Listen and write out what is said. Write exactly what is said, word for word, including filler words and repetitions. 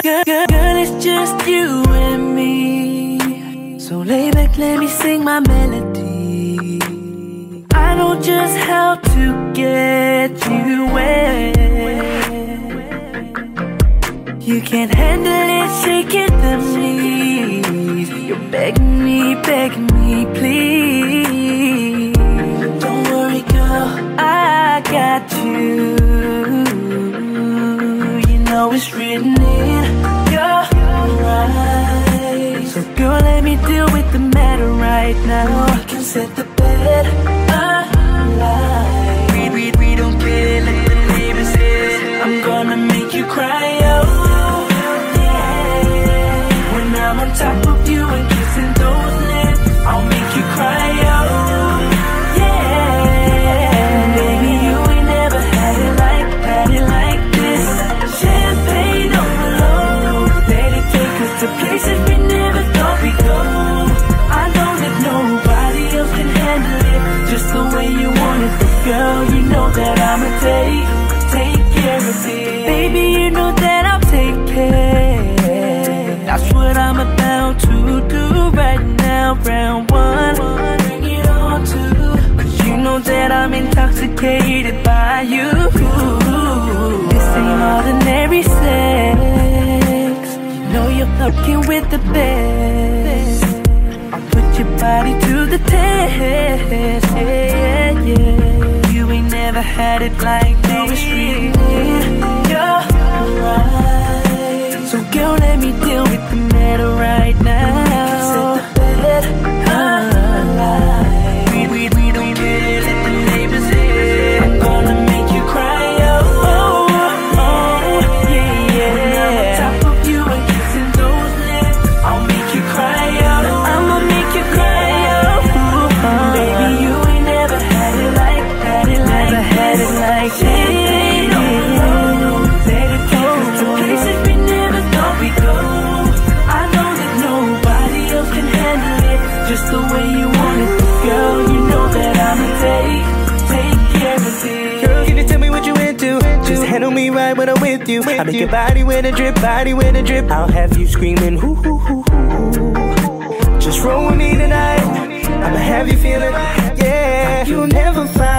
girl, girl, girl, it's just you and me. So lay back, let me sing my melody. I know just how to get you wet. You can't handle it, shaking them knees. You're begging me, begging me, please. Don't worry, girl, I got you. You know it's written in your eyes. So girl, let me deal with the matter right now. We can set the bed alight. We, we, we don't care, let the neighbors hear. I'm gonna make you cry, oh yeah. When I'm on top of you and kissing those lips, I'll make you cry, oh yeah. Baby, you ain't never had it like, had it like this. Champagne overload, let it take us to places we never thought we'd go. I know that nobody else can handle it just the way you want it. Girl, you know that I'ma take, take care of it. Baby, you know that I'll take care. That's what I'm about to do right now. Round one, bring it on two. Cause you know that I'm intoxicated by you. This ain't ordinary sex. You know you're fucking with the best. I'll put your body to the test, yeah, yeah. You ain't never had it like this. You're right. So girl, let me deal with the matter right now. Set the bed alight. We, we, we don't care, let the neighbors hear. I'm gonna make you cry, oh, oh, oh yeah, yeah. When I'm on top of you and kissing those lips, I'll make you cry, oh, I'ma make you cry, oh, oh. Baby, you ain't never had it like, had it like, never had it like this. Just the way you want it, girl, you know that I'ma take, take care of it. Girl, can you tell me what you into? Just handle me right when I'm with you. I make your body with a drip, body with a drip. I'll have you screaming, hoo hoo hoo hoo. Just roll with me tonight, I'ma have you feeling, yeah. You'll never find